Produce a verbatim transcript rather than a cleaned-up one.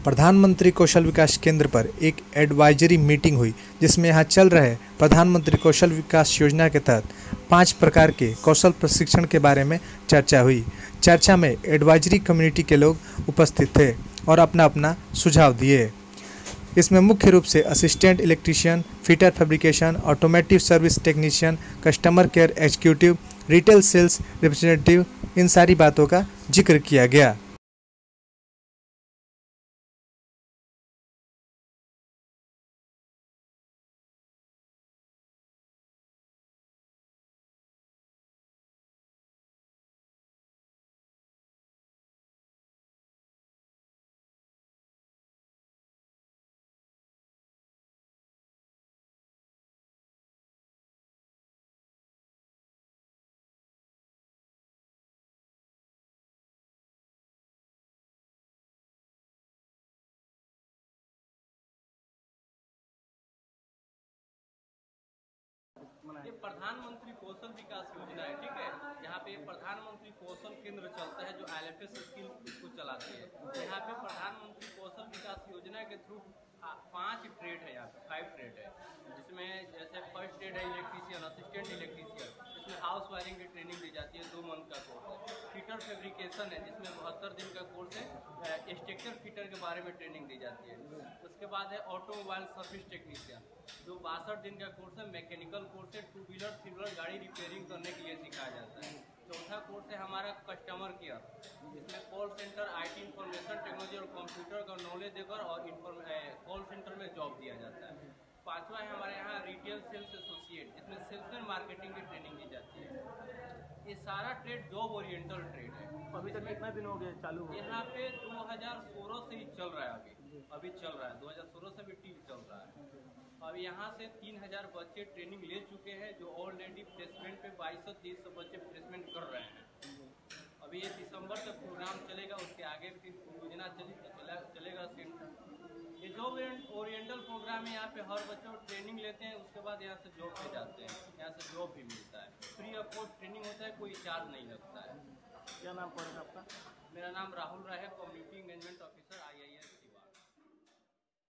प्रधानमंत्री कौशल विकास केंद्र पर एक एडवाइजरी मीटिंग हुई, जिसमें यहां चल रहे प्रधानमंत्री कौशल विकास योजना के तहत पाँच प्रकार के कौशल प्रशिक्षण के बारे में चर्चा हुई। चर्चा में एडवाइजरी कम्युनिटी के लोग उपस्थित थे और अपना अपना सुझाव दिए। इसमें मुख्य रूप से assistant electrician, fitter fabrication, automotive service technician, customer care executive, retail sales representative, इन सारी बातों का जिक्र किया गया। ये प्रधानमंत्री कौशल विकास योजना है, ठीक है। यहाँ पे प्रधानमंत्री कौशल केंद्र चलता है जो I L F S skill इसको चलाती है। यहाँ पे प्रधानमंत्री कौशल विकास योजना के थ्रू पांच ट्रेड है, यहाँ पे फाइव ट्रेड है, जिसमें जैसे फर्स्ट ट्रेड है इलेक्ट्रीशियन, असिस्टेंट इलेक्ट्रीशियन, इसमें हाउस वायरिंग की ट्रेनिंग दी जाती है, दो मंथ का कोर्स है। फिटर फैब्रिकेशन है, जिसमें बहत्तर दिन का कोर्स है, स्ट्रक्चर फिटर के बारे में ट्रेनिंग दी जाती है। उसके बाद है ऑटोमोबाइल सर्विस टेक्नीशियन, जो बासठ दिन का कोर्स है, मैकेनिकल कोर्स है, टू व्हीलर थ्री व्हीलर गाड़ी रिपेयरिंग करने के लिए सिखाया जाता है। चौथा कोर्स है हमारा कस्टमर केयर, जिसमें call centre, IT information technology और कंप्यूटर का नॉलेज देकर और कॉल सेंटर में जॉब दिया जाता है। पांचवा है हमारे यहाँ रिटेल सेल्स एसोसिएट, जिसमें सेल्स एंड मार्केटिंग की ट्रेनिंग दी जाती है। ये सारा ट्रेड जॉब ओरिएंटल ट्रेड है। अभी तक कितना दिन हो गया चालू हो? यहाँ पे दो हज़ार सोलह से ही चल रहा है, अभी अभी चल रहा है, दो हज़ार सोलह से भी टीम चल रहा है। अब यहाँ से तीन हज़ार बच्चे ट्रेनिंग ले चुके हैं, जो ऑलरेडी प्लेसमेंट पे बाईस सौ तेईस सौ बच्चे प्लेसमेंट कर रहे हैं। अभी ये दिसंबर तक प्रोग्राम चलेगा, उसके आगे फिर योजना चली चला चलेगा सेंटर। ये जॉब ओरिएंटल प्रोग्राम है, यहाँ पे हर बच्चे को ट्रेनिंग लेते हैं, उसके बाद यहाँ से जॉब पे जाते हैं, यहाँ से जॉब भी मिलता है, फ्री ऑफ कॉस्ट ट्रेनिंग होता है, कोई चार्ज नहीं लगता है। क्या नाम पड़ेगा आपका? मेरा नाम राहुल राय है, कम्युनिटी इंगेजमेंट ऑफिसर।